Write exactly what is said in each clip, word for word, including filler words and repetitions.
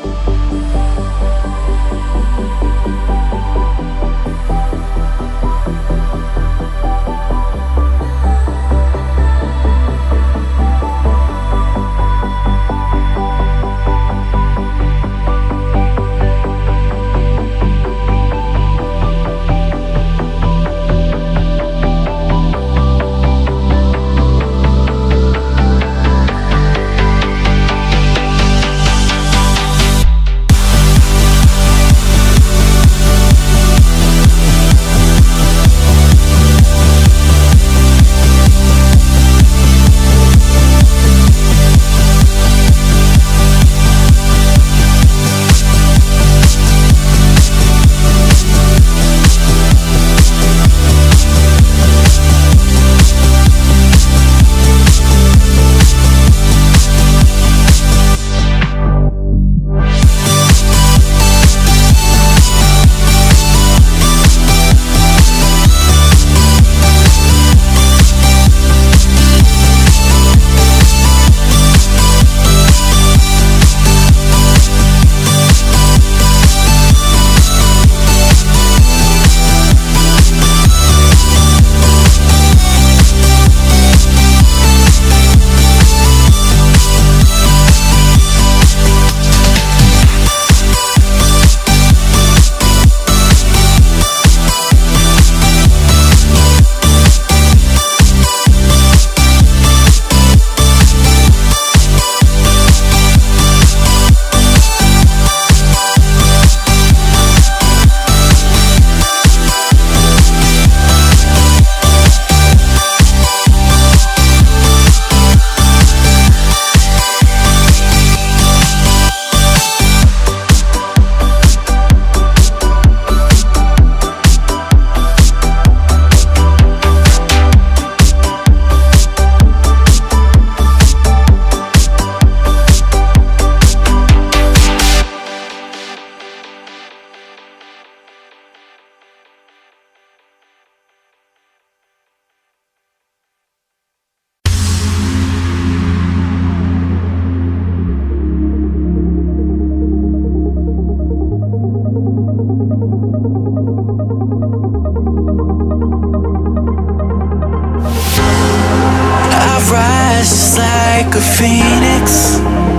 like a phoenix,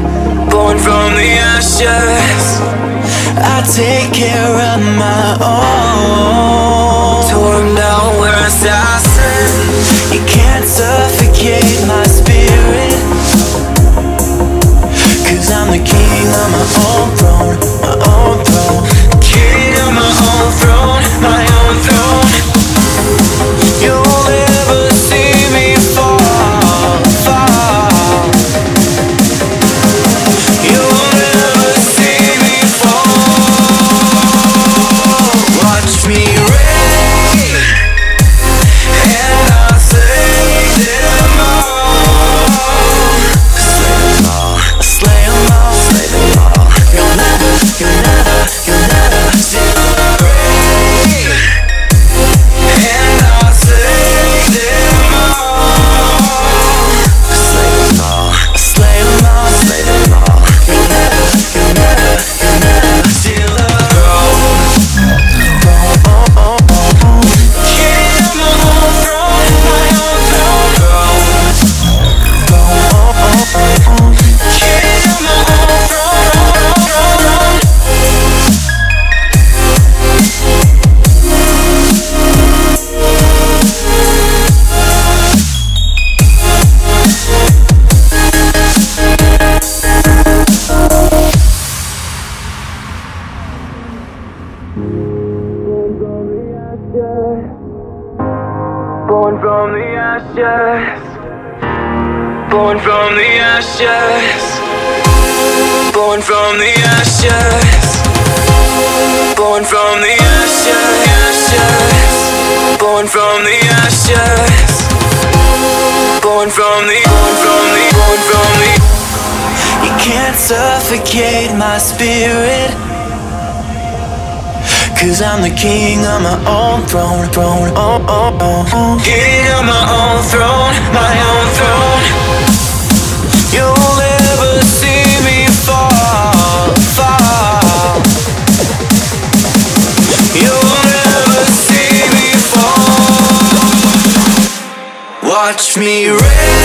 born from the ashes. I take care of my own. Torn down where I stand. You can't suffocate my spirit, 'cause I'm the king of my own throne, my own throne. King of my own throne, my own throne. You'll never see me fall, fall. You'll never see me fall. Watch me reign, and I'll slay them all. Slay them all, slay them all, slay them all. You'll never, you'll never, you'll never see me reign, and I'll slay them all. Slay them all, slay them all, slay them all. You'll never, you'll never, you'll never see the throne. Oh, oh, oh, oh. King of my own throne, my own throne. Oh, oh, oh, oh. King of my own throne, throne. Born from the ashes, born from the ashes, born from the ashes, born from the ashes, born from the ashes, born from the, born from the, born from the. You can't suffocate my spirit, 'cause I'm the king of my own throne, throne, oh, oh, oh, oh. King of my own throne, my own throne. You'll never see me fall, fall. Watch me rain.